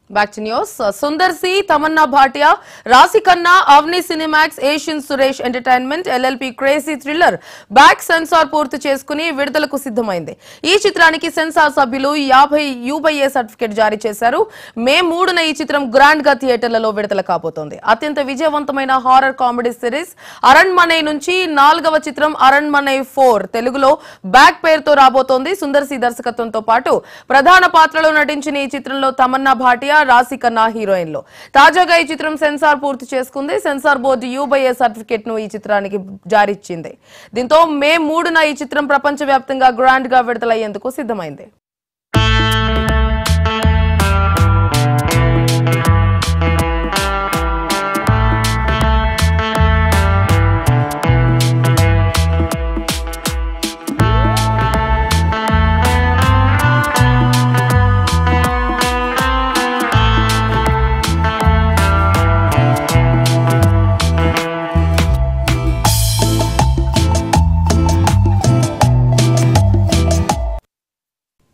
Back to news. Sundar C, Tamanna Bhatia, Rasi Khanna, Avni Cinemax, Asian Suresh Entertainment, LLP Crazy Thriller, Back Sensor పూర్తి చేసుకుని విడుదలకు సిద్ధమైంది. ఈ చిత్రానికి censor సభ్యులు 50 UBA సర్టిఫికెట్ జారీ చేశారు. మే 3న ఈ చిత్రం గ్రాండ్ గా థియేటర్లలో విడుదల కాబోతోంది. అత్యంత విజయవంతమైన హారర్ కామెడీ సిరీస్ అరణ్మనై నుంచి 4వ చిత్రం అరణ్మనై 4 తెలుగులో బ్యాక్ పేరుతో రాబోతోంది. సుందర్ సి దర్శకత్వంతో పాటు ప్రధాన పాత్రలో నటించిన ఈ చిత్రంలో తమన్నా భాటియా, రాశి ఖన్నా హీరోయిన్లు. తాజాగా ఈ చిత్రం సెన్సార్ పూర్తి చేసుకుంది. సెన్సార్ బోర్డు UBA సర్టిఫికెట్ ను ఈ చిత్రానికి జారీ ఇచ్చింది. దీంతో మే 3న ఈ చిత్రం ప్రపంచవ్యాప్తంగా గ్రాండ్ గా విడుదలయ్యేందుకు సిద్ధమైంది.